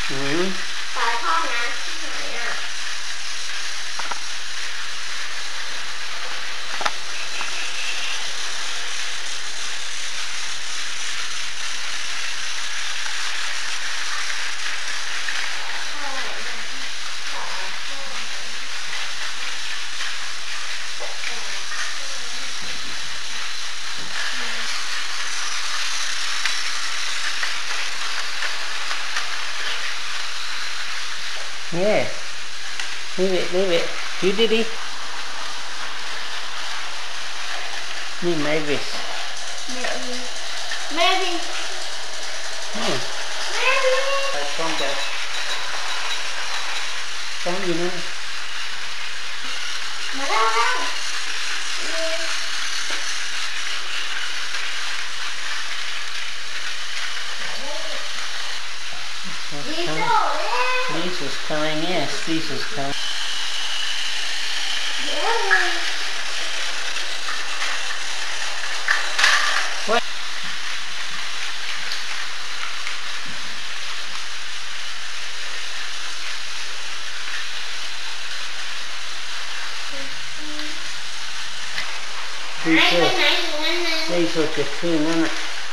ฝาท่อน้ำที่ไหนอ่ะ Yeah, leave it. You did it. Me, maybe. Maybe. Hmm. Maybe. Con kìa. Con gì nữa? Mà đâu đâu. Lisa's coming, yes, Lisa's coming. What? Lisa chụp phim đó nè.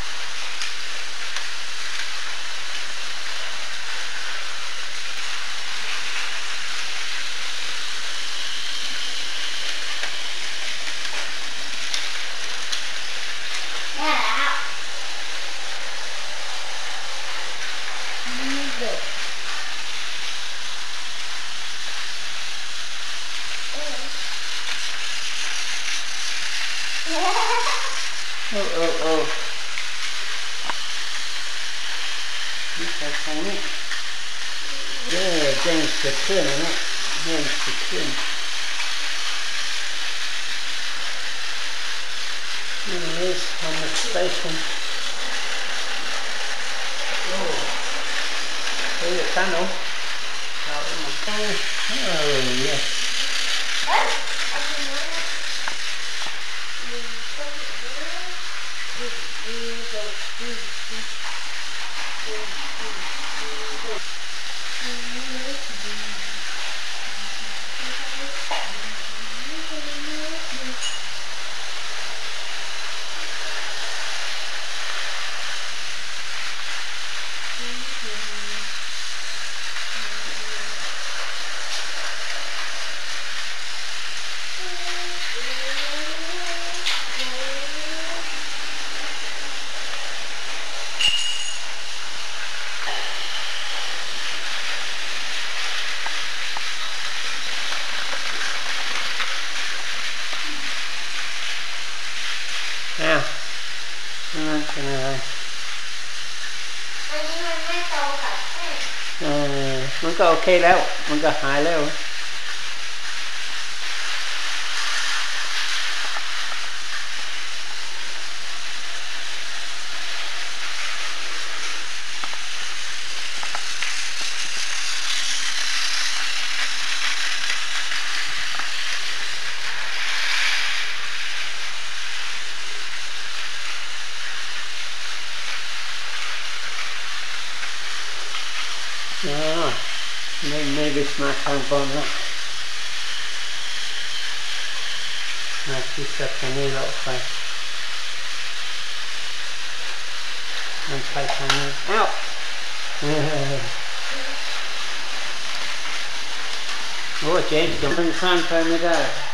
Oh. Lisa coming in. Yeah, James the Queen, isn't it? James the Queen. There he is on the station. Oh, there's a tunnel. Out in the tunnel. Oh, yes. Nào, cái này rồi.มันก็โอเคแล้วมันก็หายแล้ว Ah, maybe it's not time for that. She set the nail out fast. And try to nail out. Oh, James, don't transfer me that.